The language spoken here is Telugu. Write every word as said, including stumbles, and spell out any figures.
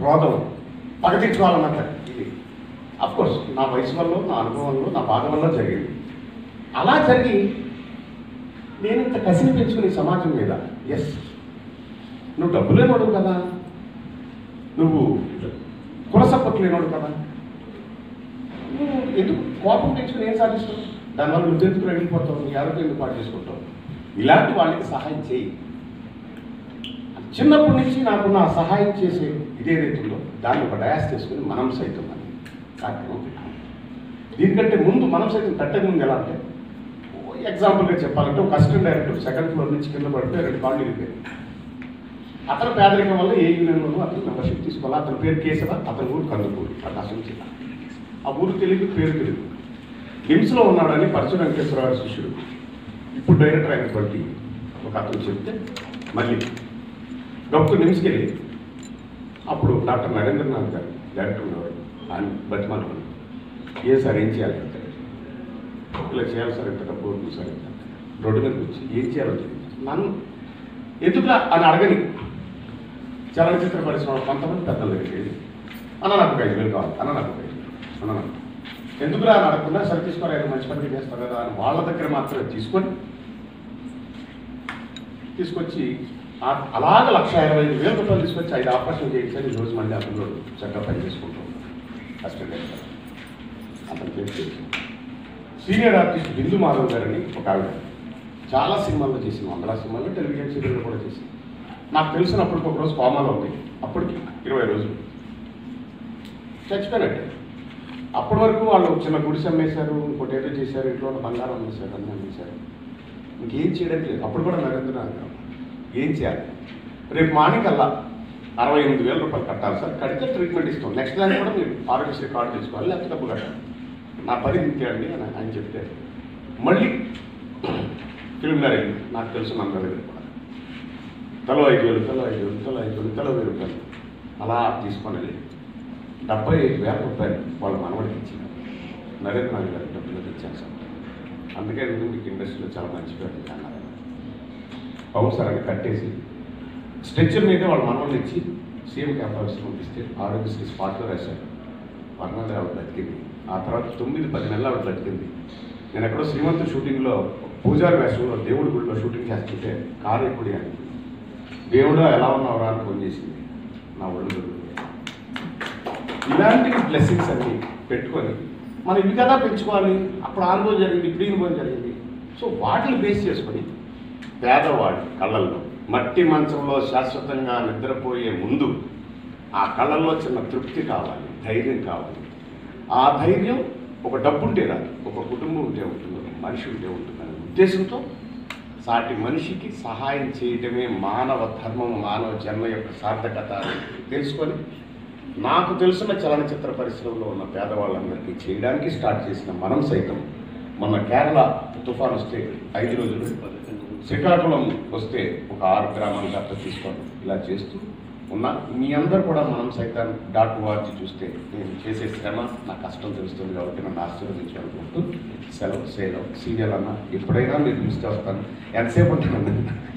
క్రోధం, పగ తీర్చుకోవాలన్నమాట. ఇది అఫ్కోర్స్ నా వయసు వల్ల, నా అనుభవంలో, నా బాధ వల్ల జరిగింది. అలా జరిగి నేను ఇంత కసిని పెంచుకుని సమాజం మీద, ఎస్ నువ్వు డబ్బు లేనోడు కదా, నువ్వు కుల సపోర్ట్ లేనోడు కదా, నువ్వు ఎందుకు కోపం పెంచుకుని ఏం సాధిస్తావు? దానివల్ల నువ్వు ఎందుకు వెళ్ళిపోతావు, నీ ఆరోగ్యం ఎందుకు పాటు చేసుకుంటావు? ఇలాంటి వాళ్ళకి సహాయం చేయి. చిన్నప్పటి నుంచి నాకున్న సహాయం చేసే ఇదేదైతుందో దాన్ని ఒక డయాస్ చేసుకుని మనం సైతం అని కార్యక్రమం పెట్టాం. దీనికంటే ముందు మనం సైతం పెట్టక ముందు ఎలా అంటే, ఎగ్జాంపుల్గా చెప్పాలంటే ఒక అసిస్టెంట్ డైరెక్టర్ సెకండ్ ఫ్లోర్ నుంచి కింద పడితే రెండు కాళ్ళు ఇరిపోయాయి. అతను పేదరికం వల్ల ఏ యూనియన్లోనూ అతను మెంబర్షిప్ తీసుకోవాలి. అతని పేరు కేశవ, అతని ఊరు కందుకూరు, ప్రకాశం జిల్లా. ఆ ఊరు తెలియదు, పేరు తెలియదు. హిమ్స్లో ఉన్నాడని పరచు వెంకటేశ్వరరావు శిష్యుడు, ఇప్పుడు డైరెక్టర్ అయినటువంటి ఒక అతను చెప్తే మళ్ళీ డాక్టర్ నిమ్స్కి వెళ్ళి అప్పుడు డాక్టర్ నరేంద్రనాథ్ గారు డైరెక్టర్ ఉన్నవాడు, ఆయన బతిమాను ఏ సార్ ఏం చేయాలి అంటే, ఇలా చేయాలి సార్, ఎంత డబ్బు అవుతుంది సార్, రోడ్డు మీదకి వచ్చి ఏం చేయాలో తెలియదు. నన్ను ఎందుకులా అని అడగని చలనచిత్ర పరిశ్రమ కొంతమంది పెద్దల దగ్గరికి వెళ్ళి అన్న నాకు ఒక ఐదు వేలు కావాలి, అన్న నాకు ఒక ఐదు వేలు, అన్న నాకు ఎందుకులా అని అడగకుండా సరే తీసుకోవాలి, ఐదు మంచి పని చేస్తారు కదా అని వాళ్ళ దగ్గర మాత్రమే తీసుకొని తీసుకొచ్చి అలాగ లక్ష ఇరవై ఐదు వేల రూపాయలు తీసుకొచ్చి ఐదు ఆపరేషన్ చేయించాలి. ఈ రోజు మళ్ళీ అతను చక్కగా పని చేసుకుంటాం. అసిస్టెంట్ డైరెక్టర్ అతను చేసి సీనియర్ ఆర్టిస్ట్ బిందు మాధవ్ గారని ఒక ఆవిడ చాలా సినిమాల్లో చేసింది, వందల సినిమాల్లో, టెలివిజన్ సీరియల్లో కూడా చేసింది. నాకు తెలిసినప్పటికి ఒక రోజు కోమాలో ఉంది, అప్పటికి ఇరవై రోజులు చచ్చిపోయినట్టే. అప్పటి వరకు వాళ్ళు చిన్న గుడిసె అమ్మేశారు, ఇంకోటి ఏదో చేశారు, ఇంట్లో ఉన్న బంగారం అమ్మేశారు, అన్నీ అమ్మేశారు, ఇంకేం చేయడానికి లేదు. అప్పుడు కూడా నరేంద్రనాథ్ గారు ఏం చేయాలి, రేపు మార్నింగ్ అలా అరవై ఎనిమిది వేల రూపాయలు కట్టాలి సార్, కడితే ట్రీట్మెంట్ ఇస్తాం, నెక్స్ట్ దాన్ని కూడా మీరు ఆరోగ్యశ్రీ కార్డు తీసుకోవాలి, లేకపోతే డబ్బు కట్టాలి, నా పని ఇంతేయండి అని ఆయన చెప్తే మళ్ళీ ఫిల్మ్నర్ అయింది. నాకు తెలుసు నా దగ్గర కూడా తలో ఐదు వేలు తలో ఐదు వేలు తలో ఐదు వేలు తలో వెయ్యి రూపాయలు అలా తీసుకొని వెళ్ళి డెబ్బై ఐదు వేల రూపాయలు వాళ్ళ మనవడికి ఇచ్చిన నరేంద్రనాథ్ గారి డబ్బులు ఇచ్చాను సార్. అందుకే మీకు ఇండస్ట్రీలో చాలా మంచి పేరు అన్నారు. అవును సార్ అని కట్టేసి స్ట్రెచ్చర్ మీద వాళ్ళ మనవడిని ఇచ్చి సీఎం క్యాంప్ ఆఫీస్ పంపిస్తే ఆరోగ్యశ్రీ స్పాట్లో రాశారు. వర్ణాలు ఆవిడ బతికింది. ఆ తర్వాత తొమ్మిది పది నెలలు ఆవిడ బతికింది. నేను ఎక్కడో శ్రీమంతు షూటింగ్లో పూజారి వేషంలో దేవుడి గుడిలో షూటింగ్ చేస్తుంటే కారు ఎప్పుడు అని దేవుడు ఎలా ఉన్నావురా అని ఫోన్ చేసింది. నా ఒళ్ళు ఇలాంటి బ్లెస్సింగ్స్ అన్ని పెట్టుకొని మనం ఇవి కదా పెంచుకోవాలి. అప్పుడు అనుభవం జరిగింది, ఇప్పుడు అనుభవం జరిగింది. సో వాటిని బేస్ చేసుకొని పేదవాడి కళ్ళల్లో మట్టి మంచంలో శాశ్వతంగా నిద్రపోయే ముందు ఆ కళ్ళల్లో చిన్న తృప్తి కావాలి, ధైర్యం కావాలి. ఆ ధైర్యం ఒక డబ్బు ఉంటే రాదు, ఒక కుటుంబం ఉంటే ఉంటుంది, ఒక మనిషి ఉంటే ఉంటుందనే ఉద్దేశంతో సాటి మనిషికి సహాయం చేయటమే మానవ ధర్మం, మానవ జన్మ యొక్క సార్థకత తెలుసుకొని నాకు తెలిసిన చలనచిత్ర పరిశ్రమలో ఉన్న పేదవాళ్ళందరికీ చేయడానికి స్టార్ట్ చేసిన మనం సైతం మొన్న కేరళ తుఫాన్ వస్తే ఐదు రోజులు, శ్రీకాకుళం వస్తే ఒక ఆరు గ్రామాల దాకా తీసుకొని ఇలా చేస్తూ ఉన్నా. మీ అందరూ కూడా మనం సైతం డాట్ ఓఆర్జీ చూస్తే నేను చేసే శ్రమ, నా కష్టం తెలుస్తుంది కాబట్టి నన్ను ఆశీర్వదించాలనుకుంటూ సెలవు సేలవు సీరియల్ అన్న ఎప్పుడైనా మీరు చూస్తే వస్తాను. ఎంతసేపు ఉంటాను